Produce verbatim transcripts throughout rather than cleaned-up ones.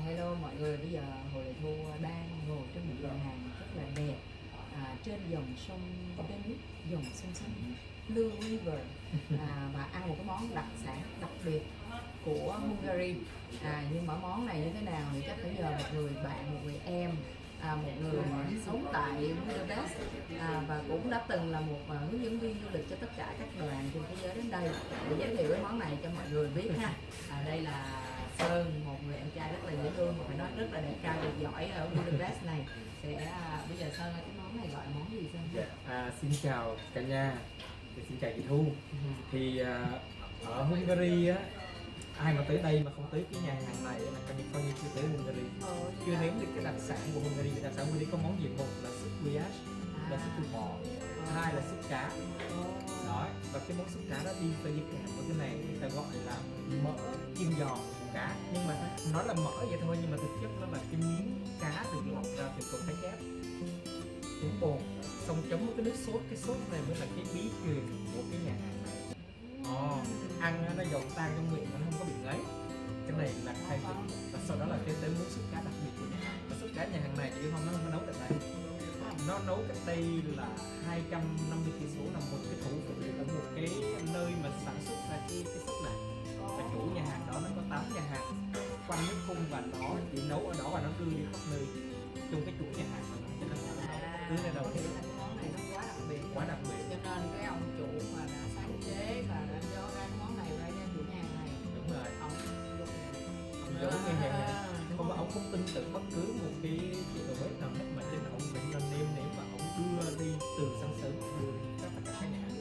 hello mọi người, bây giờ Hồ Lệ Thu đang ngồi trong một nhà hàng rất là đẹp à, trên dòng sông Danube, dòng sông xanh Blue River, à, và ăn một cái món đặc sản đặc biệt của Hungary. À, nhưng mà món này như thế nào thì chắc phải nhờ một người bạn, một người em, à, một người sống tại Budapest, à, và cũng đã từng là một uh, hướng dẫn viên du lịch cho tất cả các đoàn trên thế giới đến đây để giới thiệu cái món này cho mọi người biết ha. À, đây là Sơn, một người em trai rất là dễ thương, mà phải nói rất là đẹp trai, được giỏi ở Budapest này. Sẽ à, bây giờ Sơn ơi, cái món này gọi món gì Sơn? À, xin chào cả nhà, xin chào chị Thu. Ừ. Thì à, ở Hungary á, ai mà tới đây mà không tới cái nhà hàng này là coi như coi như chưa tới Hungary, ừ, chưa nếm được cái đặc sản của Hungary. Đặc sản Hungary có món gì? Một là súp guyash, là súp từ bò, hai là súp cá. Đó, và cái món súp cá đó đi phải đi kèm với cái này người ta gọi là mỡ chiên giòn cá, nhưng mà nói là mỡ vậy thôi nhưng mà thực chất nó là cái miếng cá được lọc ra từ con cá chép, uống bồn xong chấm với cái nước sốt. Cái sốt này mới là cái bí truyền của cái nhà hàng này. Ồ, ăn nó giòn tan trong miệng, nó không có bị ngấy. Cái này là khai vị. Và sau đó là cái đến món súp cá đặc biệt của nhà hàng. Và súp cá nhà hàng này chị không nó không nấu tại đây, nó nấu cách đây là hai trăm năm mươi cây số, là một cái thủ phủ của một cái nơi mà sản xuất ra cái cái súp này. Và chủ nhà hàng đó nó có tám nhà hàng quanh nước khung, và nó chỉ nấu ở đó và nó đưa đi khắp nơi trong cái chủ nhà hàng đó. Cho nên là nó cứ này đầu tiên cái món này nó quá đặc biệt, quá đặc biệt, cho nên cái ông chủ mà đã sáng chế và đã cho ra cái món này ra cho chủ nhà hàng này. Đúng rồi, ông giống như nhà hàng không, ông không tin tưởng bất cứ một cái chị đầu bếp nào hết, mà trên ông phải nên nêm nếm và ông đưa đi từ sáng sớm đưa đi tất cả các nhà.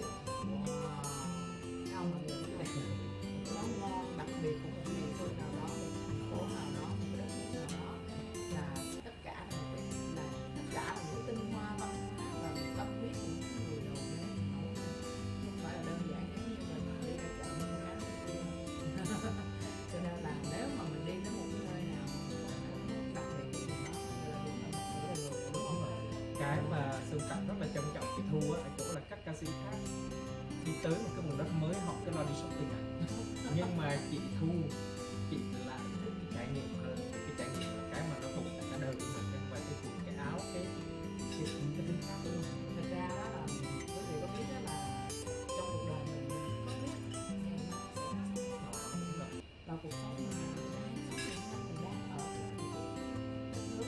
Ông là món ngon đặc biệt của một địa phương nào đó, một phố nào đó, một cái đất nước nào đó, là tất cả là một cái là tất cả là một tinh hoa văn hóa và tâm huyết của những người đầu bếp nấu, không phải là đơn giản giống như mình đi ra chợ mua cá. Cho nên là nếu mà mình đi đến một cái nơi nào đặc biệt thì nó là đúng là một người đúng không? Cái mà Sơn Cảnh rất là trân trọng chị Thu á, ở chỗ là các ca sĩ khác đi tới một cái vùng đất mới họ cứ lo đi shopping à. Nhưng mà chị Thu, chị lại thích cái trải nghiệm hơn. Cái trải nghiệm là cái mà nó thuộc cả đời của mình, không phải cái quần, cái áo, cái cái cái thứ khác luôn. Thật ra đó là quý vị có biết đó là trong cuộc đời mình có biết ngày mai sẽ ra sao, và cuộc sống mà mình đang ở đất nước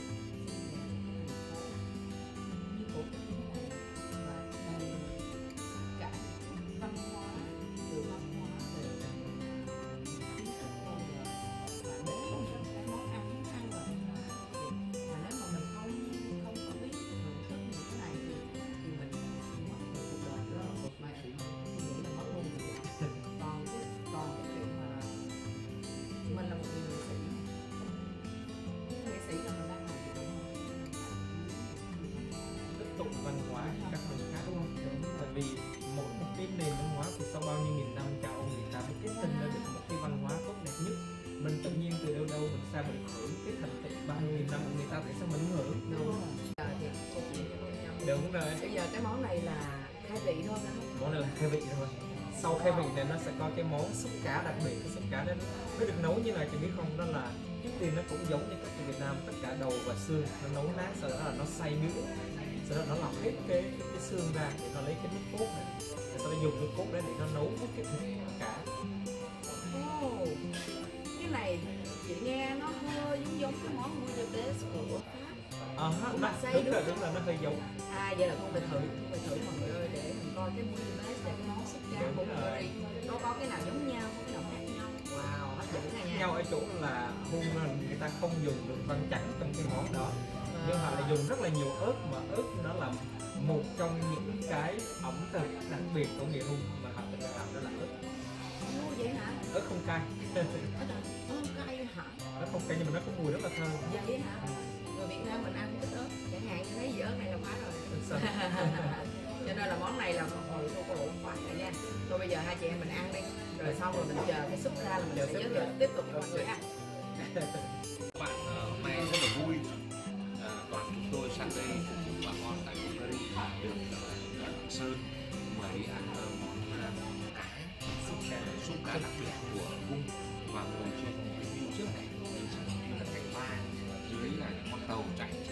như của cái như này, và đầy cả văn hóa, từ văn hóa về kiến thức con người, và đến cái món ăn ăn và mà nếu mà mình không không có biết thưởng thức những cái này thì thì mình mất một cuộc đời đó, mà nghĩ là mất luôn. Còn cái còn cái chuyện mà mình là một người nghệ sĩ, nghệ sĩ là mình đang làm gì đúng không? Tiếp tục văn hóa của các nơi khác đúng không? Tại vì mỗi một cái nền văn hóa thì sau bao nhiêu nghìn năm cha ông người ta mới kết tinh ra được một cái văn hóa tốt đẹp nhất. Mình tự nhiên từ đâu đâu mình sang mình hưởng cái thành tựu bao nhiêu nghìn năm của người ta, tại sao mình không hưởng? Đúng rồi. Giờ thì câu chuyện với nhau. Đúng rồi. Bây giờ cái món này là khai vị thôi đó. Món này là khai vị thôi. Sau khai vị này nó sẽ có cái món súp cá đặc biệt. Cái súp cá đó nó được nấu như này chị biết không? Đó là trước tiên nó cũng giống như các Việt Nam, tất cả đầu và xương nó nấu nát, sau đó là nó xay nước, sau đó nó lọc hết cái, cái cái xương ra để nó lấy cái nước cốt này, rồi sau đó dùng nước cốt đấy để nó nấu với cái thịt cá. Oh, cái này chị nghe nó hơi giống giống cái món Budapest của Pháp. Ờ, Nó nó, xay đúng đúng rồi, không? đúng là nó hơi giống. À, vậy là không phải thử, không phải thử mọi người ơi, để mình coi cái Budapest và cái món súp cá của Hungary nó có cái nào giống nhau, có cái nào khác nhau. Wow, hấp dẫn này nha. Nhau ở chỗ là Hungary người ta không dùng được vân trắng trong cái món đó, nhưng họ lại dùng rất là nhiều ớt, mà ớt nó là một trong những cái ẩm thực đặc biệt của người Hung mà họ tự làm, đó là ớt. Ồ, vậy hả? Ớt không cay. Ớt không cay hả? Nó không cay nhưng mà nó có mùi rất là thơm. Vậy hả? Người Việt Nam mình ăn ít ớt, chẳng hạn như thấy gì ớt này là quá rồi. Cho nên là món này là một hồi tôi có ổn phải rồi nha. Thôi bây giờ hai chị em mình ăn đi, rồi xong rồi mình chờ cái súp ra là mình sẽ giới thiệu tiếp tục cho mọi người ăn. Bạn uh, hôm nay rất là vui, uh, đoàn chúng tôi sang đây phục vụ bà con tại Hungary được uh, Sơn mời đi ăn uh, món uh, cá súp cá súp cá đặc biệt của Hung, và ngồi trên cái view trước này mình sẽ như là cạnh ba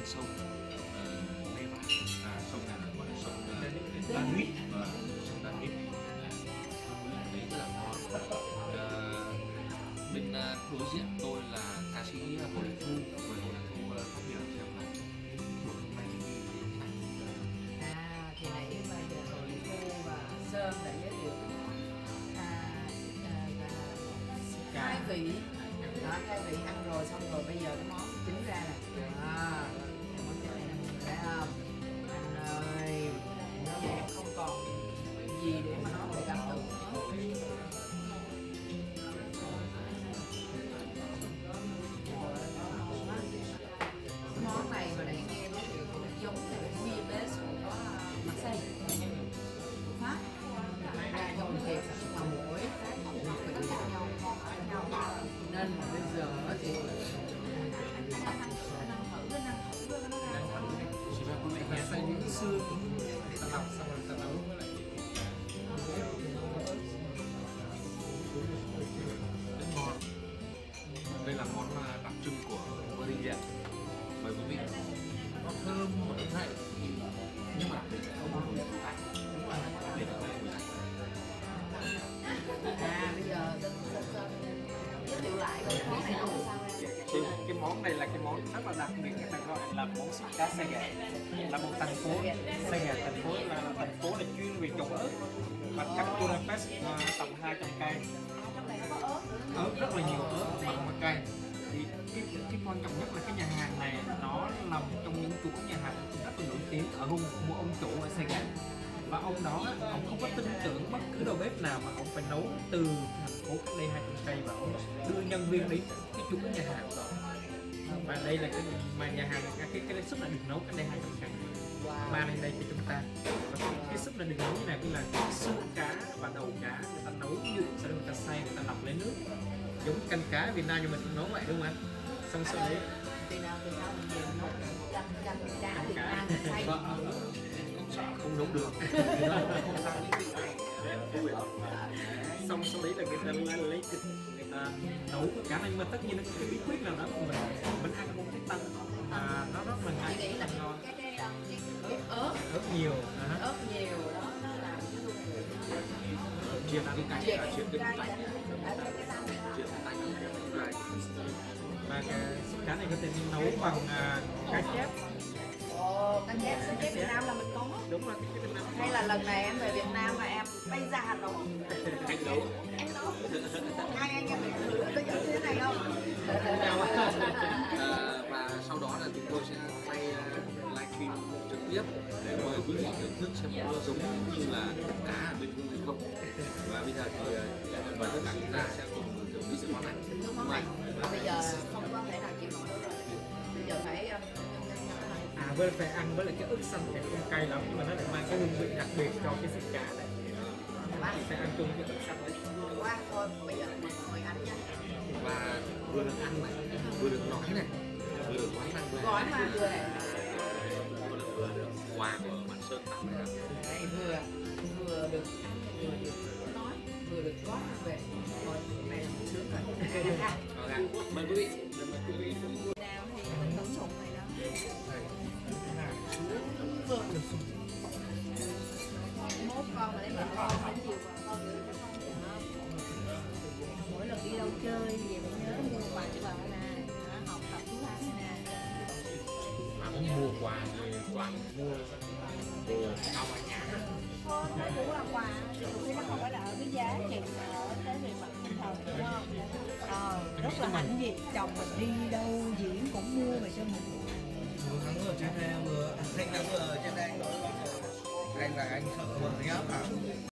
sông uh, Neva, à, sông này là gọi là sông uh, Danube và sông Danube. Đấy rất là ngon. Uh, bên uh, đối diện tôi là ca sĩ Hồ Đại Thu, mời Hồ Đại Thu uh, phát biểu xem là buổi hôm nay đi đến này. À, thì nãy mà giờ Hồ Đại Thu và Sơn đã giới thiệu à, à, à, hai vị đó, hai vị ăn rồi xong rồi bây giờ cái món chính ra là à, món chính này nè, thấy không anh ơi, nó em không còn gì để mà nói về cảm tưởng nữa. Món này mà nãy nghe nói chuyện cũng giống như cái bia base của Marseille Pháp, ra giống thiệt nhưng mà mỗi cái khẩu vị khác nhau, ngon khác nhau, nên mà bây giờ thì anh ăn ăn thử lên ăn thử lên nó ra Chỉ là quý vị phải xay những xương ta lọc xong rồi ta nấu với lại Rất ngon. Đây là món uh, đặc trưng của Hungary. Mời quý vị. Nó thơm mà nó ngậy, nhưng mà đặc biệt là không có mùi tanh. Đây là mùi tanh. à bây giờ Tân Sơn giới thiệu lại rồi món này nấu sao ra. cái, cái món này là cái món rất là đặc biệt, người ta gọi là món súp cá Sa Ghét, là một thành phố. Sa Ghét thành phố là, là thành phố là chuyên về trồng ớt, và cách Budapest uh, tầm hai trăm cây. Trong này nó có ớt nữa. Ớt rất là nhiều ớt mặn và cay. Thì cái, cái quan trọng nhất là cái nhà hàng này nó là một trong những chuỗi nhà hàng rất là nổi tiếng ở Hung, một ông chủ ở Sa Ghét, và ông đó ông không có tin tưởng bất cứ đầu bếp nào mà ông phải nấu từ thành phố cách đây hai trăm cây, và ông đưa nhân viên đến cái chuỗi nhà hàng đó. Và đây là cái mà nhà hàng cái cái, cái súp này được nấu cách đây hai trăm cây, mang lên đây cho chúng ta. Và cái, cái súp này được nấu như này, như là xương cá và đầu cá người ta nấu như sau đó người ta xay, người ta lọc lấy nước giống canh cá Việt Nam, nhưng mình cũng nấu vậy đúng không anh? Xong sau đấy Thì nào thì nào mình về nấu canh canh cá Việt Nam xay. Không sợ không nấu được. Không sang những vị này. xong sau đấy là người ta lấy, lấy thịt người ta nấu cái cá này, nhưng mà tất nhiên nó có cái bí quyết nào đó mà mình mình ăn không thấy tanh, à, nó rất là ngậy, Chị nghĩ là ngon, cái cái cái cái ớt ớt nhiều, à, ớt nhiều đó nó làm cái hương vị Chiên cái cay, triệt chiên cái cay cay, ở cái rau chiên cái cay. và cái súp cá này có thể nấu bằng à, cá chép. ồ cá chép cá chép Việt Nam là mình có. Đúng là cái cái Việt Nam Hay là lần này em về Việt Nam mà em bay ra Hà Nội Anh nấu. em nấu hai anh em mình thử có giống như thế này không? À, và sau đó là chúng tôi sẽ quay uh, livestream trực tiếp để mời quý vị thưởng thức xem nó giống như là cá ở bên Hung hay không. Và bây giờ thì uh, mời tất cả chúng ta sẽ cùng thưởng thức cái món này. Cái món này bây giờ không có thể nào chịu nổi nữa rồi. Bây giờ phải um, à với phải ăn với lại cái ớt xanh thì không cay lắm, nhưng mà nó lại mang cái hương vị đặc biệt cho cái súp cá này. bác Phải ăn chung với ớt xanh đấy. quá thôi bây giờ mình mời anh nha. Và vừa được ăn này, vừa được nói này, vừa được gói mang về. Gói hoa vừa này. Vừa được quà của bạn Sơn tặng này. Đấy, vừa vừa được ăn vừa được nói vừa được gói mang về. Thôi này là một sướng rồi. Ok, mời quý vị. Mời quý vị. Việt Nam thì mình hưởng dụng này đó. Mốt con mà lấy vợ con phải chiều vợ con gửi cho con được không? Mỗi lần đi đâu chơi về phải nhớ mua quà cho vợ nè, học tập tiếng Anh nè. Mà cũng mua quà thì toàn mua đồ cao ở nhà. Thôi, nó cũng là quà, thì khi nó không phải là ở cái giá trị mà ở cái về mặt tinh thần, đúng không? Ờ, rất là hạnh diện, chồng mình đi đâu diễn cũng mua về cho mình. Vừa thắng ở trên đây vừa anh thắng ở trên đây anh là anh sợ vợ nhá.